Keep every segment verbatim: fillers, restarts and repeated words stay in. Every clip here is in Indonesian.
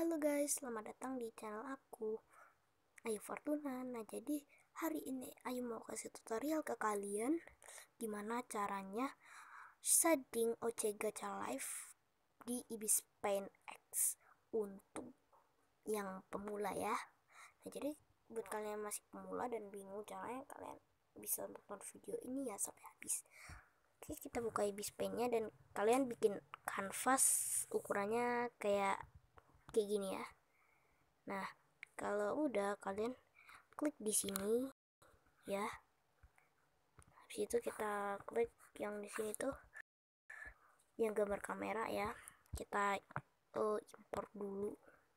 Halo guys, selamat datang di channel aku, Ayu Fortuna. Nah, jadi hari ini Ayu mau kasih tutorial ke kalian gimana caranya setting O C Gacha Live di Ibis Paint X untuk yang pemula ya. Nah, jadi buat kalian yang masih pemula dan bingung caranya, kalian bisa nonton video ini ya sampai habis. Oke, kita buka Ibis Paint-nya dan kalian bikin kanvas ukurannya kayak kayak gini ya. Nah, kalau udah kalian klik di sini ya. Habis itu kita klik yang di sini tuh yang gambar kamera ya. Kita uh, import dulu.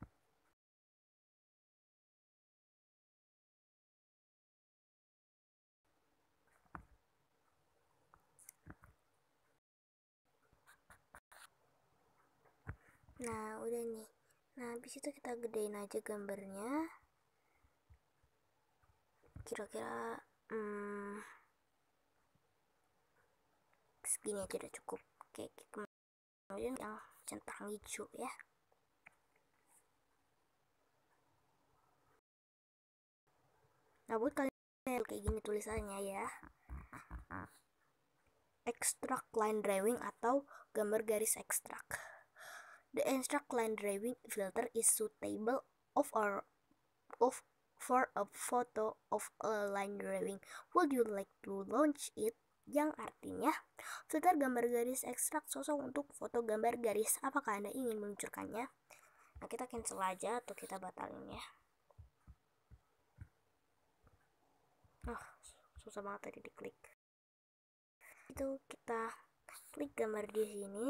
Nah, udah nih. Nah, habis itu kita gedein aja gambarnya. Kira-kira hmm, segini aja udah cukup. Oke, kemudian yang centang hijau ya. Nah, buat kalian kayak gini tulisannya ya. Extract line drawing atau gambar garis ekstrak. The extract line drawing filter is suitable of or of for a photo of a line drawing. Would you like to launch it? Yang artinya filter gambar garis ekstrak sosok untuk foto gambar garis. Apakah Anda ingin meluncurkannya? Nah, kita cancel aja atau kita batalin ya. Oh, susah banget tadi diklik. Itu kita klik gambar di sini.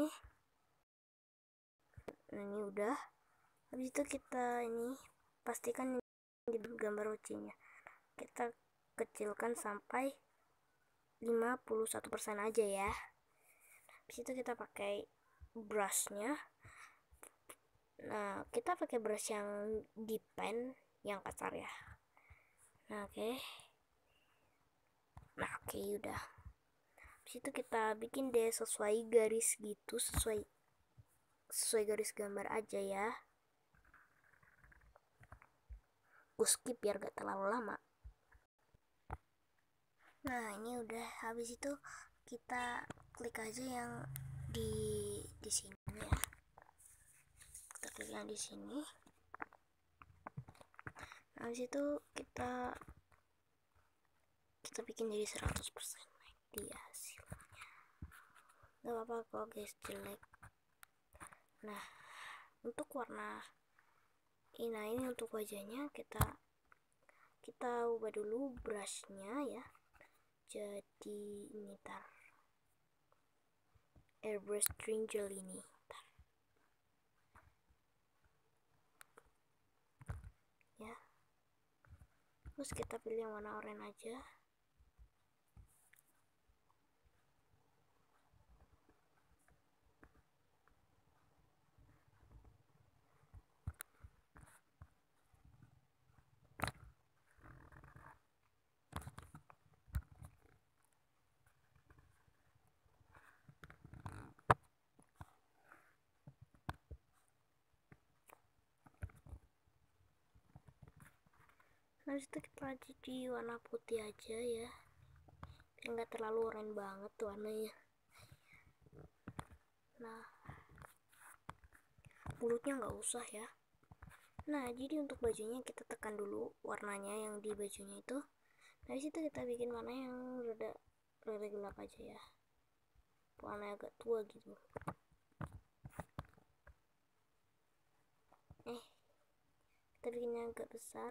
Nah, ini udah. Habis itu kita ini pastikan di gambar O C-nya kita kecilkan sampai lima puluh satu persen aja ya. Habis itu kita pakai brushnya. Nah, kita pakai brush yang di pen yang kasar ya. Nah, oke. Okay. Nah, oke okay, udah. Habis itu kita bikin deh sesuai garis gitu, sesuai sesuai garis gambar aja ya. Aku skip biar gak terlalu lama. Nah, ini udah. Habis itu kita klik aja yang di di sini ya. Kita klik yang di sini. Nah, habis itu kita kita bikin jadi seratus persen dia hasilnya. Gak apa-apa kok guys jelek. Nah, untuk warna ini, nah ini untuk wajahnya kita kita ubah dulu brushnya ya. Jadi ini tar airbrush triangle ini tar. Ya. Terus kita pilih yang warna oranye aja. Habis itu kita jadi warna putih aja ya, nggak terlalu oranye banget tuh warnanya. Nah, mulutnya nggak usah ya. Nah, jadi untuk bajunya kita tekan dulu warnanya yang di bajunya itu. Dari situ kita bikin warna yang rada rada gelap aja ya, warna agak tua gitu. Eh, kita bikinnya agak besar.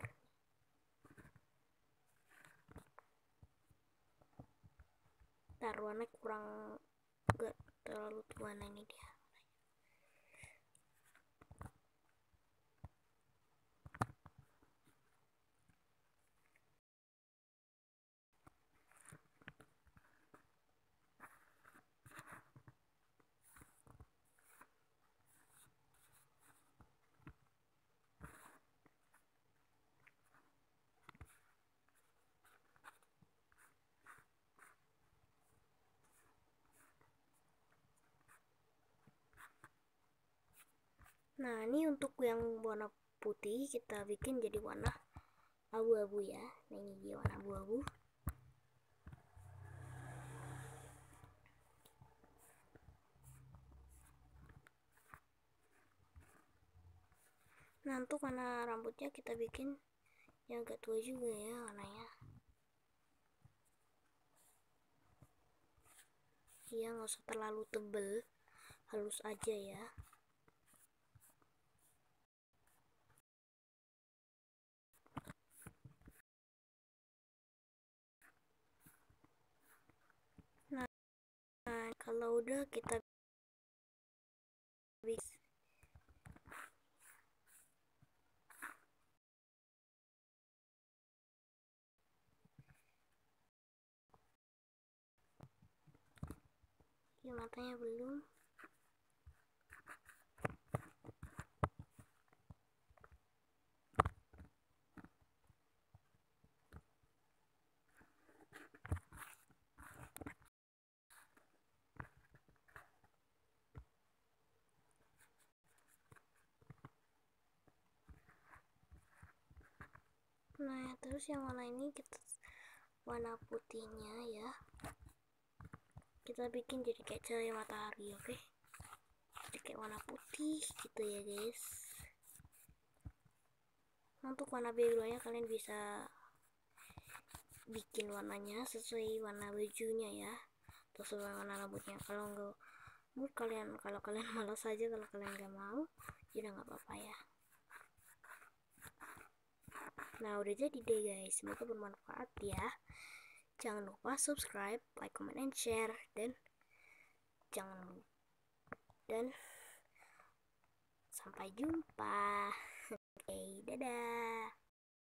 Ntar warna kurang gak terlalu tua. Nah, ini dia. Nah, ini untuk yang warna putih kita bikin jadi warna abu-abu ya. Nah, ini dia warna abu-abu. Nah, untuk warna rambutnya kita bikin yang agak tua juga ya warnanya. Iya, nggak usah terlalu tebel, halus aja ya. Nah, nah kalau udah kita bisa ya, matanya belum. Nah, terus yang warna ini kita warna putihnya ya kita bikin jadi kayak cahaya matahari, oke okay? Jadi kayak warna putih gitu ya guys. Nah, untuk warna backgroundnya kalian bisa bikin warnanya sesuai warna bajunya ya, sesuai warna rambutnya. Kalau enggak, menurut kalian kalau kalian malas saja, kalau kalian nggak mau ya nggak apa-apa ya. Nah, udah jadi deh guys, semoga bermanfaat ya. Jangan lupa subscribe, like, comment, and share, dan jangan dan sampai jumpa. Oke, okay, dadah.